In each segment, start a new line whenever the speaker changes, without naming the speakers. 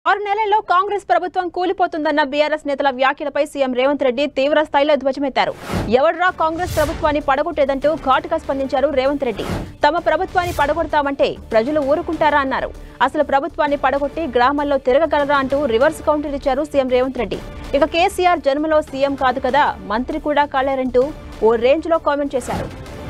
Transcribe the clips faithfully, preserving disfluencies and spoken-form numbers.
ఆరు నెలల్లో కాంగ్రెస్ ప్రభుత్వం కూలిపోతుందన్న బీఆర్ఎస్ నేతల వ్యాఖ్యలపై సీఎం రేవంత్ రెడ్డి తీవ్ర స్థాయిలో ధ్వజమెత్తారు. ఎవడ్రా కాంగ్రెస్ ప్రభుత్వాన్ని పడగొట్టేదంటూ ఘాటుగా స్పందించారు రేవంత్ రెడ్డి. తమ ప్రభుత్వాన్ని పడగొడతామంటే ప్రజలు ఊరుకుంటారా అన్నారు. అసలు ప్రభుత్వాన్ని పడగొట్టి గ్రామాల్లో తిరగగలరా అంటూ రివర్స్ కౌంటర్ ఇచ్చారు సీఎం రేవంత్ రెడ్డి. ఇక కేసీఆర్ జన్మలో సీఎం కాదు కదా, మంత్రి కూడా కాలేరంటూ ఓ రేంజ్ లో కామెంట్ చేశారు.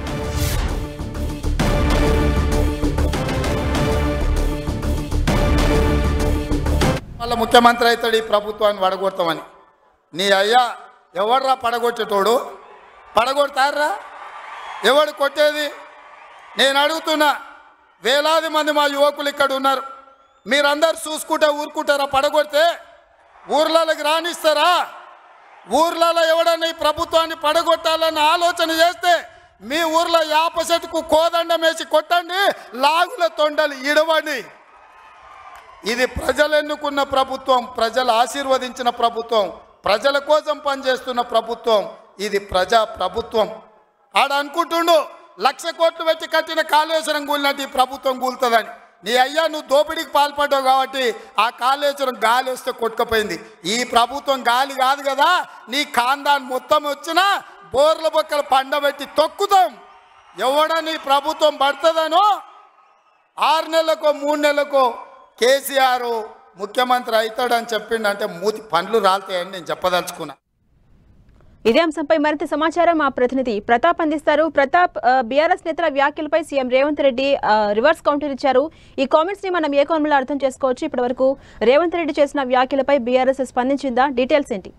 మళ్ళీ ముఖ్యమంత్రి అవుతాడు ఈ ప్రభుత్వాన్ని పడగొడతామని. నీ అయ్యా ఎవడ్రా పడగొట్టేటోడు? పడగొడతారా? ఎవడు కొట్టేది? నేను అడుగుతున్నా. వేలాది మంది మా యువకులు ఇక్కడ ఉన్నారు. మీరందరు చూసుకుంటే ఊరుకుంటారా? పడగొడితే ఊర్లలోకి రానిస్తారా? ఊర్లలో ఎవడన్నా ఈ ప్రభుత్వాన్ని పడగొట్టాలన్న ఆలోచన చేస్తే మీ ఊర్లో యాప చెట్టుకు కోదండం వేసి కొట్టండి, లాగుల తొండలు ఇడవండి. ఇది ప్రజలు ఎన్నుకున్న ప్రభుత్వం, ప్రజలు ఆశీర్వదించిన ప్రభుత్వం, ప్రజల కోసం పనిచేస్తున్న ప్రభుత్వం. ఇది ప్రజా ప్రభుత్వం. ఆడ అనుకుంటుండు లక్ష కోట్లు పెట్టి కట్టిన కాళేశ్వరం కూలినట్టు ఈ ప్రభుత్వం కూలుతుందని. నీ అయ్యా నువ్వు దోపిడీకి పాల్పడ్డావు కాబట్టి ఆ కాళేశ్వరం గాలి వస్తే కొట్టుకుపోయింది. ఈ ప్రభుత్వం గాలి కాదు కదా. నీ ఖాందాన్ మొత్తం వచ్చినా బోర్ల బొక్కలు పండబెట్టి తొక్కుతాం. ఎవడని ప్రభుత్వం పడుతుందనో ఆరు నెలలకో మూడు నెలలకో కేసీఆర్ ముఖ్యమంత్రి అవుతాడని చెప్పిండంటే మూతి పండ్లు రాలుతాయని నేను చెప్పదలుచుకున్నా.
ఇదే అంశంపై మరింత సమాచారం మా ప్రతినిధి ప్రతాప్ అందిస్తారు. ప్రతాప్, బీఆర్ఎస్ నేతల వ్యాఖ్యలపై CM Revanth Reddy reverse counter ఇచ్చారు. ఈ కామెంట్స్ ని మనం ఏ కోణంలో అర్థం చేసుకోవచ్చు? ఇప్పటి వరకు రేవంత్ రెడ్డి చేసిన వ్యాఖ్యలపై బీఆర్ఎస్ స్పందించిందా? డీటెయిల్స్ ఏంటి?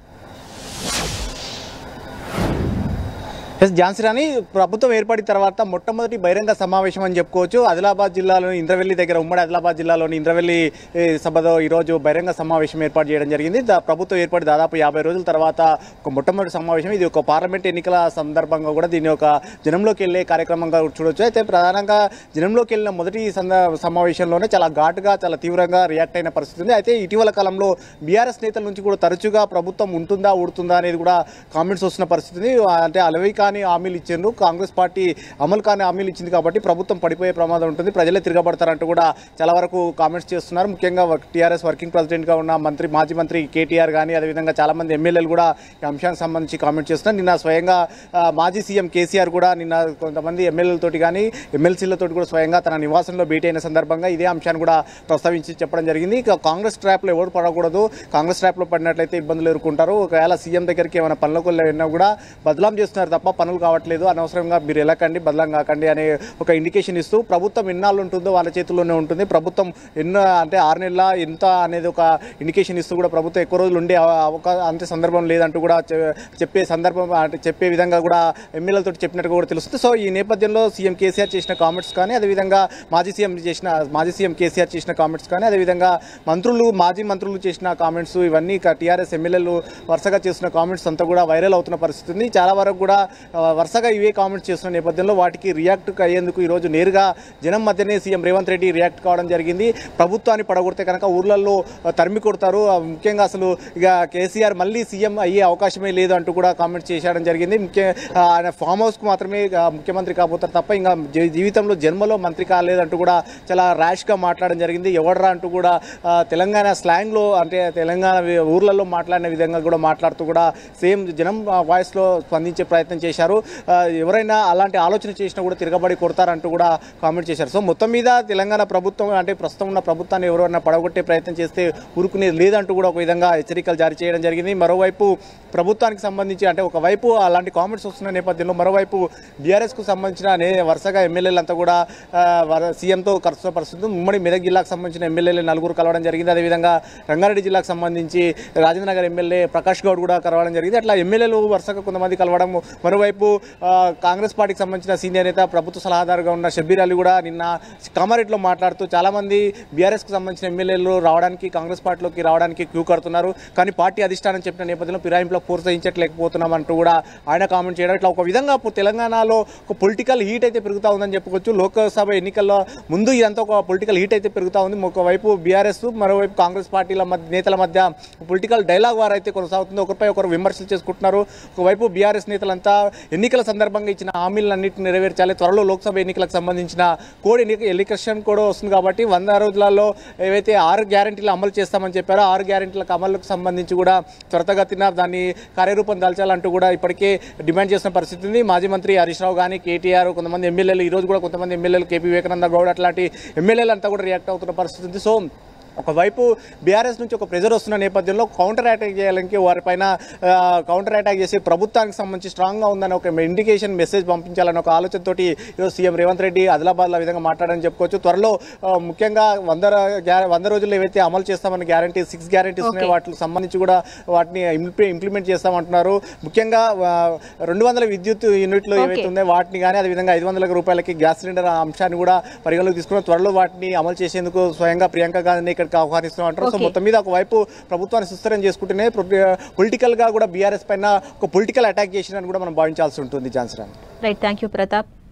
ఎస్ ఝాన్సీ, ప్రభుత్వం ఏర్పడిన తర్వాత మొట్టమొదటి బహిరంగ సమావేశం అని చెప్పుకోవచ్చు. ఆదిలాబాద్ జిల్లాలోని ఇంద్రవెల్లి దగ్గర, ఉమ్మడి ఆదిలాబాద్ జిల్లాలోని ఇంద్రవెల్లి సభలో ఈరోజు బహిరంగ సమావేశం ఏర్పాటు చేయడం జరిగింది. ప్రభుత్వం ఏర్పడి దాదాపు యాభై రోజుల తర్వాత ఒక మొట్టమొదటి సమావేశం. ఇది ఒక పార్లమెంట్ ఎన్నికల సందర్భంగా కూడా దీన్ని ఒక జనంలోకి వెళ్ళే కార్యక్రమంగా చూడవచ్చు. అయితే ప్రధానంగా జనంలోకి వెళ్ళిన మొదటి సమావేశంలోనే చాలా ఘాటుగా, చాలా తీవ్రంగా రియాక్ట్ అయిన పరిస్థితి ఉంది. అయితే ఇటీవల కాలంలో బీఆర్ఎస్ నేతల నుంచి కూడా తరచుగా ప్రభుత్వం ఉంటుందా ఊడుతుందా అనేది కూడా కామెంట్స్ వస్తున్న పరిస్థితి ఉంది. అంటే అలవి కానీ హామీలు ఇచ్చారు, కాంగ్రెస్ పార్టీ అమలు కానీ హామీలు ఇచ్చింది కాబట్టి ప్రభుత్వం పడిపోయే ప్రమాదం ఉంటుంది, ప్రజలే తిరగబడతారంటూ కూడా చాలా వరకు కామెంట్స్ చేస్తున్నారు. ముఖ్యంగా టీఆర్ఎస్ వర్కింగ్ ప్రెసిడెంట్గా ఉన్న మంత్రి మాజీ మంత్రి కేటీఆర్ కానీ అదేవిధంగా చాలామంది ఎమ్మెల్యేలు కూడా ఈ అంశానికి సంబంధించి కామెంట్ చేస్తున్నారు. నిన్న స్వయంగా మాజీ సీఎం కేసీఆర్ కూడా నిన్న కొంతమంది ఎమ్మెల్యేలతోటి కానీ ఎమ్మెల్సీలతో కూడా స్వయంగా తన నివాసంలో భేటీ అయిన సందర్భంగా ఇదే అంశాన్ని కూడా ప్రస్తావించి చెప్పడం జరిగింది. ఇక కాంగ్రెస్ ట్రాప్లో ఎవరు పడకూడదు, కాంగ్రెస్ ట్రాప్లో పడినట్లయితే ఇబ్బందులు ఎదుర్కొంటారు, ఒకవేళ సీఎం దగ్గరికి ఏమైనా పనులకు వెళ్ళినా కూడా బదలాం చేస్తున్నారు తప్ప పనులు కావట్లేదు, అనవసరంగా మీరు వెళ్ళకండి, బదలాం కాకండి అనే ఒక ఇండికేషన్ ఇస్తూ ప్రభుత్వం ఎన్నాళ్ళు ఉంటుందో వాళ్ళ చేతుల్లోనే ఉంటుంది, ప్రభుత్వం ఎన్నో అంటే ఆరు నెలల ఎంత అనేది ఒక ఇండికేషన్ ఇస్తూ కూడా ప్రభుత్వం ఎక్కువ రోజులు ఉండే అవకాశం అంతే సందర్భం లేదంటూ కూడా చెప్పే సందర్భం అంటే చెప్పే విధంగా కూడా ఎమ్మెల్యేలతో చెప్పినట్టుగా కూడా తెలుస్తుంది. సో ఈ నేపథ్యంలో సీఎం కేసీఆర్ చేసిన కామెంట్స్ కానీ అదేవిధంగా మాజీ సీఎం చేసిన మాజీ సీఎం కేసీఆర్ చేసిన కామెంట్స్ కానీ అదేవిధంగా మంత్రులు మాజీ మంత్రులు చేసిన కామెంట్స్ ఇవన్నీ టీఆర్ఎస్ ఎమ్మెల్యేలు వరుసగా చేసిన కామెంట్స్ అంతా కూడా వైరల్ అవుతున్న పరిస్థితి ఉంది. చాలా వరకు కూడా వరుసగా ఇవే కామెంట్స్ చేస్తున్న నేపథ్యంలో వాటికి రియాక్ట్ అయ్యేందుకు ఈరోజు నేరుగా జనం మధ్యనే సీఎం రేవంత్ రెడ్డి రియాక్ట్ కావడం జరిగింది. ప్రభుత్వాన్ని పడగొడితే కనుక ఊర్లలో తరిమి కొడతారు, ముఖ్యంగా అసలు ఇక కేసీఆర్ మళ్ళీ సీఎం అయ్యే అవకాశమే లేదు అంటూ కూడా కామెంట్స్ చేసేయడం జరిగింది. ముఖ్య ఆయన ఫామ్ హౌస్కు మాత్రమే ముఖ్యమంత్రి కాబోతారు తప్ప ఇంకా జీవితంలో జన్మలో మంత్రి కాలేదంటూ కూడా చాలా ర్యాష్గా మాట్లాడడం జరిగింది. ఎవడరా అంటూ కూడా తెలంగాణ స్లాంగ్లో అంటే తెలంగాణ ఊర్లలో మాట్లాడిన విధంగా కూడా మాట్లాడుతూ కూడా సేమ్ జనం వాయిస్లో స్పందించే ప్రయత్నం చేశారు. ఎవరైనా అలాంటి ఆలోచన చేసినా కూడా తిరగబడి కొడతారంటూ కూడా కామెంట్ చేశారు. సో మొత్తం మీద తెలంగాణ ప్రభుత్వం అంటే ప్రస్తుతం ఉన్న ప్రభుత్వాన్ని ఎవరైనా పడగొట్టే ప్రయత్నం చేస్తే ఊరుకునేది లేదంటూ కూడా ఒక విధంగా హెచ్చరికలు జారీ చేయడం జరిగింది. మరోవైపు ప్రభుత్వానికి సంబంధించి అంటే ఒకవైపు అలాంటి కామెంట్స్ వస్తున్న నేపథ్యంలో మరోవైపు బీఆర్ఎస్కు సంబంధించిన వరుసగా ఎమ్మెల్యేలంతా కూడా సీఎంతో కలుస్తున్న పరిస్థితి. ఉమ్మడి మెదక్ జిల్లాకు సంబంధించిన ఎమ్మెల్యేలు నలుగురు కలవడం జరిగింది. అదేవిధంగా రంగారెడ్డి జిల్లాకు సంబంధించి రాజేంద్ర నగర్ ఎమ్మెల్యే ప్రకాష్ గౌడ్ కూడా కలవడం జరిగింది. అట్లా ఎమ్మెల్యేలు వరుసగా కొంతమంది కలవడం. మరోవైపు కాంగ్రెస్ పార్టీకి సంబంధించిన సీనియర్ నేత ప్రభుత్వ సలహాదారుగా ఉన్న షబ్బీర్ అలీ కూడా నిన్న కామారెడ్డిలో మాట్లాడుతూ చాలామంది బీఆర్ఎస్కి సంబంధించిన ఎమ్మెల్యేలు రావడానికి కాంగ్రెస్ పార్టీలోకి రావడానికి క్యూ కడుతున్నారు, కానీ పార్టీ అధిష్టానం చెప్పిన నేపథ్యంలో ఫిరాయింపులో ప్రోత్సహించట్లేకపోతున్నాం అంటూ కూడా ఆయన కామెంట్ చేయడం. ఇట్లా ఒక విధంగా తెలంగాణలో ఒక పొలిటికల్ హీట్ అయితే పెరుగుతూ ఉందని చెప్పుకోవచ్చు. లోక్సభ ఎన్నికల్లో ముందు ఇదంతా ఒక పొలిటికల్ హీట్ అయితే పెరుగుతూ ఉంది. ఒకవైపు బీఆర్ఎస్ మరోవైపు కాంగ్రెస్ పార్టీల మధ్య నేతల మధ్య పొలిటికల్ డైలాగ్ వార్ అయితే కొనసాగుతుంది. ఒకరిపై ఒకరు విమర్శలు చేసుకుంటున్నారు. ఒకవైపు బీఆర్ఎస్ నేతలంతా ఎన్నికల సందర్భంగా ఇచ్చిన హామీలన్నింటినీ నెరవేర్చాలి. త్వరలో లోక్సభ ఎన్నికలకు సంబంధించిన కోడ్ ఎన్నిక ఎలక్షన్ కూడా వస్తుంది కాబట్టి వంద రోజులలో ఏవైతే ఆరు గ్యారెంటీలు అమలు చేస్తామని చెప్పారో ఆరు గ్యారెంటీలకు అమలుకు సంబంధించి కూడా త్వరితగతిన దాన్ని కార్యరూపం దాల్చాలంటూ కూడా ఇప్పటికే డిమాండ్ చేసిన పరిస్థితి ఉంది. మాజీ మంత్రి హరీష్ రావు కానీ కేటీఆర్ కొంతమంది ఎమ్మెల్యేలు ఈరోజు కూడా కొంతమంది ఎమ్మెల్యేలు కేపీ వివేకానంద గౌడ్ అట్లాంటి ఎమ్మెల్యేలు అంతా కూడా రియాక్ట్ అవుతున్న పరిస్థితి ఉంది. సో ఒకవైపు బీఆర్ఎస్ నుంచి ఒక ప్రెజర్ వస్తున్న నేపథ్యంలో కౌంటర్ అటాక్ చేయాలని వారిపైన కౌంటర్ అటాక్ చేసి ప్రభుత్వానికి సంబంధించి స్ట్రాంగ్గా ఉందని ఒక ఇండికేషన్ మెసేజ్ పంపించాలని ఒక ఆలోచనతోటి ఈరోజు సీఎం రేవంత్ రెడ్డి ఆదిలాబాద్లో విధంగా మాట్లాడని చెప్పుకోవచ్చు. త్వరలో ముఖ్యంగా వంద వంద రోజుల్లో ఏవైతే అమలు చేస్తామని గ్యారంటీ సిక్స్ గ్యారంటీస్ ఉన్నాయి వాటికి సంబంధించి కూడా వాటిని ఇంప్లిమెంట్ చేస్తామంటున్నారు. ముఖ్యంగా రెండు వందల విద్యుత్ యూనిట్లు ఏవైతే ఉన్నాయో వాటిని కానీ అదేవిధంగా ఐదు వందల రూపాయలకి గ్యాస్ సిలిండర్ అంశాన్ని కూడా పరిగణలోకి తీసుకున్న త్వరలో వాటిని అమలు చేసేందుకు స్వయంగా ప్రియాంక గాంధీ ఆహ్వానిస్తున్నాం అంటారు. సో మొత్తం మీద ఒకవైపు ప్రభుత్వాన్ని సుస్థిరం చేసుకుంటేనే పొలిటికల్ గా కూడా బీఆర్ఎస్ పైన ఒక పొలిటికల్ అటాక్ చేసినని కూడా మనం భావించాల్సి ఉంటుంది. Jhansi Rani.
Right, thank you Pratap.